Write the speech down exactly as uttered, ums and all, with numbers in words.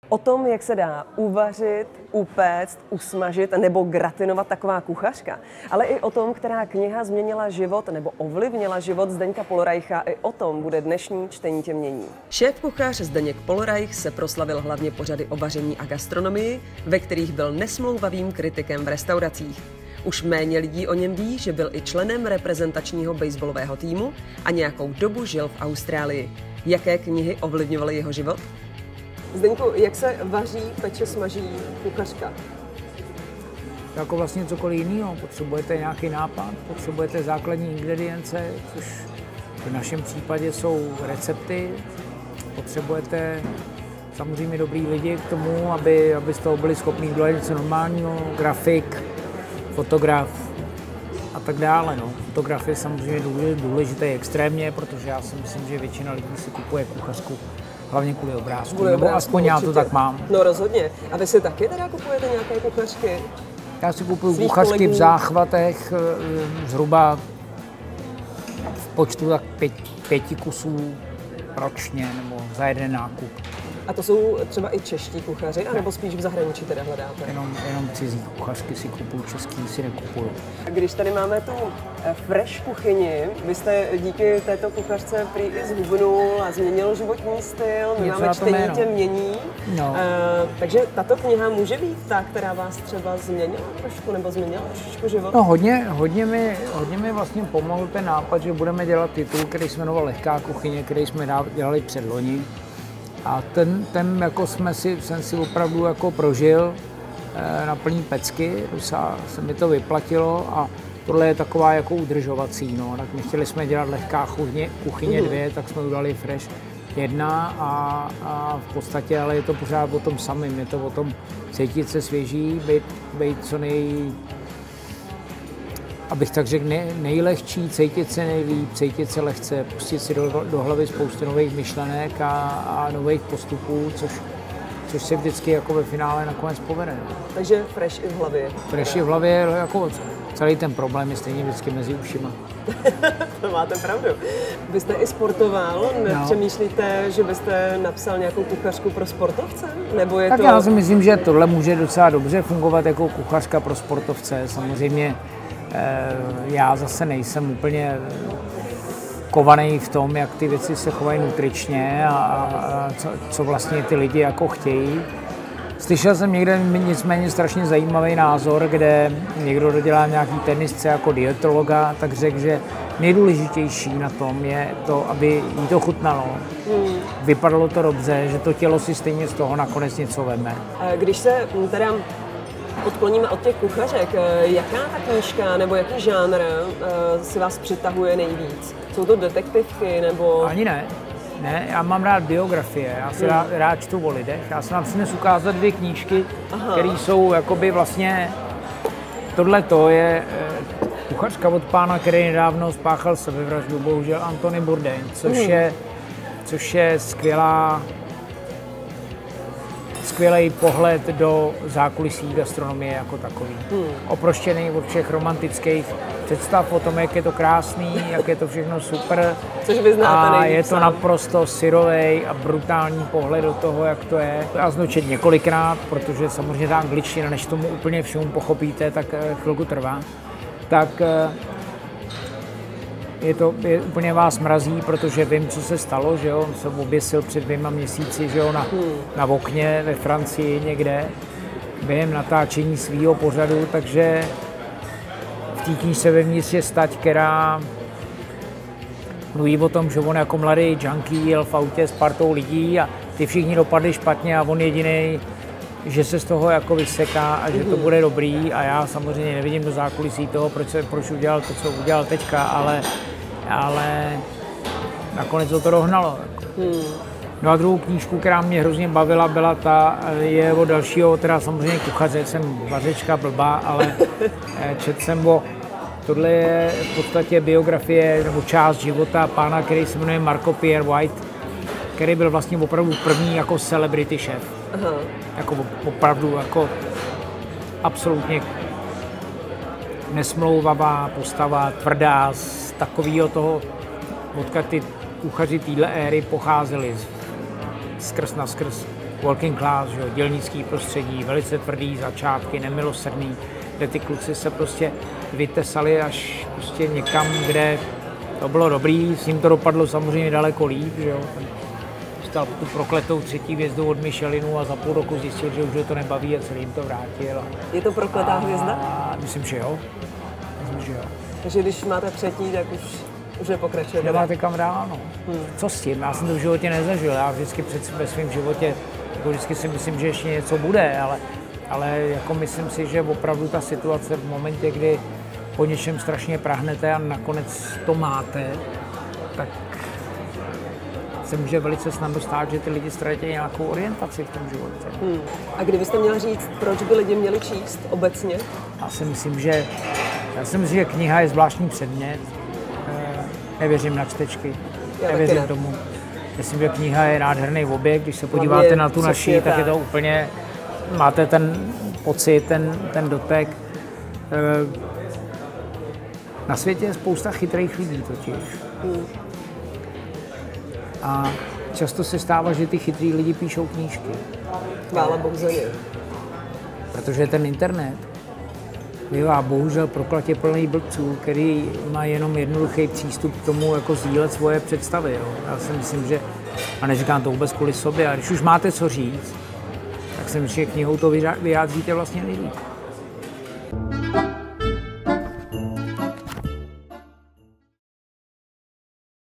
O tom, jak se dá uvařit, upéct, usmažit nebo gratinovat taková kuchařka, ale i o tom, která kniha změnila život nebo ovlivnila život Zdeňka Polorajcha, i o tom bude dnešní čtení tě mění. Šéfkuchař Zdeněk Polorajch se proslavil hlavně pořady o vaření a gastronomii, ve kterých byl nesmlouvavým kritikem v restauracích. Už méně lidí o něm ví, že byl i členem reprezentačního baseballového týmu a nějakou dobu žil v Austrálii. Jaké knihy ovlivňovaly jeho život? Zdeňku, jak se vaří, peče, smaží kuchařka? Jako vlastně cokoliv jiného. Potřebujete nějaký nápad, potřebujete základní ingredience, což v našem případě jsou recepty. Potřebujete samozřejmě dobrý lidi k tomu, aby, aby z toho byli schopni udělat něco normálního, grafik, fotograf a tak dále. No. Fotograf je samozřejmě důležitý extrémně, protože já si myslím, že většina lidí si kupuje kuchařku hlavně kvůli obrázku, kvůli nebo obrázku, aspoň určitě. Já to tak mám. No rozhodně. A vy si taky teda kupujete nějaké kuchařky? Já si kupuju kuchařky kolegů v záchvatech, zhruba v počtu tak pět, pěti kusů ročně nebo za jeden nákup. A to jsou třeba i čeští kuchaři, anebo spíš v zahraničí teda hledáte? Jenom, jenom cizí kuchařky si kupuju, český si nekupuju. Když tady máme tu fresh kuchyni, vy jste díky této kuchařce prý i zhubnul a změnil životní styl, my máme čtení tě mění. No. Uh, takže tato kniha může být ta, která vás třeba změnila trošku, nebo změnila trošku život? No hodně, hodně, mi, hodně mi vlastně pomohl ten nápad, že budeme dělat titul, který se jmenoval Lehká kuchyně, který jsme dělali předloni. A ten, ten jako jsme si, jsem si opravdu jako prožil e, na plný pecky, se, se mi to vyplatilo a tohle je taková jako udržovací, no. Tak my chtěli jsme dělat Lehká kuchyně, kuchyně dvě, tak jsme udělali Fresh jedna a, a v podstatě, ale je to pořád o tom samém, je to o tom cítit se svěží, být, být co nej, abych tak řekl, nej, nejlehčí, cítit se nejlíp, cítit se lehce, pustit si do, do hlavy spoustu nových myšlenek a, a nových postupů, což, což se vždycky jako ve finále nakonec povede. Takže fresh i v hlavě. Fresh i v hlavě, jako celý ten problém je stejně vždycky mezi ušima. To máte pravdu. Vy jste i sportoval, nepřemýšlíte, no. že byste napsal nějakou kuchařku pro sportovce? Nebo je tak to... já si myslím, že tohle může docela dobře fungovat jako kuchařka pro sportovce. Samozřejmě já zase nejsem úplně kovaný v tom, jak ty věci se chovají nutričně a, a co, co vlastně ty lidi jako chtějí. Slyšel jsem někde nicméně strašně zajímavý názor, kde někdo dodělá nějaký tenisce jako dietologa, tak řekl, že nejdůležitější na tom je to, aby jí to chutnalo. Hmm. Vypadalo to dobře, že to tělo si stejně z toho nakonec něco veme. Když se teda odkloníme od těch kuchařek, jaká ta knížka nebo jaký žánr si vás přitahuje nejvíc? Jsou to detektivky nebo... Ani ne. Ne, já mám rád biografie, já si hmm. rád, rád čtu o lidech. Já jsem vám přines ukázat dvě knížky, které jsou jakoby vlastně... Tohle to je kuchařka od pána, který nedávno spáchal sebevraždu, bohužel Anthony Bourdain, což hmm. je, což je skvělá... skvělý pohled do zákulisí gastronomie jako takový. Hmm. Oproštěný od všech romantických představ o tom, jak je to krásný, jak je to všechno super. Což vy znáte a je to sám. Naprosto syrovej a brutální pohled do toho, jak to je. Já jsem četl několikrát, protože samozřejmě ta angličtina, než tomu úplně všemu pochopíte, tak chvilku trvá. Tak je to je, úplně vás mrazí, protože vím, co se stalo, že jo, on se oběsil před dvěma měsíci, že jo, na, hmm. na okně ve Francii někde, během natáčení svýho pořadu, takže v té knížce vevnitř je stať, která mluví o tom, že on jako mladý junkie jel v autě s partou lidí a ty všichni dopadli špatně a on jedinej, že se z toho jako vyseká a že to bude dobrý a já samozřejmě nevidím do zákulisí toho, proč, se, proč udělal to, co udělal teďka, ale, ale nakonec to to dohnalo. Hmm. No a druhou knížku, která mě hrozně bavila, byla ta, je od dalšího, teda samozřejmě kuchaře, jsem vařečka blbá, ale četl jsem o, tohle je v podstatě biografie nebo část života pána, který se jmenuje Marco Pierre White, který byl vlastně opravdu první jako celebrity šéf. Aha. Jako opravdu jako absolutně nesmlouvavá postava, tvrdá, z takového toho, odkud ty kuchaři téhle éry pocházeli skrz na skrz working class, že jo, dělnický prostředí, velice tvrdý začátky, nemilosrdný, kde ty kluci se prostě vytesali až prostě někam, kde to bylo dobrý, s ním to dopadlo samozřejmě daleko líp, že jo. Dostal tu prokletou třetí hvězdu od Michelinu a za půl roku zjistil, že už ho to nebaví a celý jim to vrátil. Je to prokletá hvězda? Myslím, že jo. Myslím, že jo. Takže když máte třetí, tak už, už nepokračuje. Nemáte kam dál, no. Hmm. Co s tím? Já jsem to v životě nezažil. Já vždycky před, ve svém životě, jako vždycky si myslím, že ještě něco bude, ale, ale jako myslím si, že opravdu ta situace v momentě, kdy po něčem strašně prahnete a nakonec to máte, tak se může velice snadno stát, že ty lidi ztratí nějakou orientaci v tom životě. Hmm. A kdybyste měl říct, proč by lidi měli číst obecně? Já si myslím, že, já si myslím, že kniha je zvláštní předmět. Nevěřím na čtečky, já nevěřím ne. tomu. Myslím, že kniha je nádherný objekt, když se podíváte na tu naši, tak je to úplně, máte ten pocit, ten, ten dotek. Na světě je spousta chytrých lidí totiž. Hmm. A často se stává, že ty chytrý lidi píšou knížky. Chvála Bohu za ně. Protože ten internet bývá bohužel proklatě plný blbců, který má jenom jednoduchý přístup k tomu, jako sdílet svoje představy. Jo. Já si myslím, že, a neříkám to vůbec kvůli sobě, a když už máte co říct, tak si myslím, že knihou to vyjádříte vlastně nejlíp.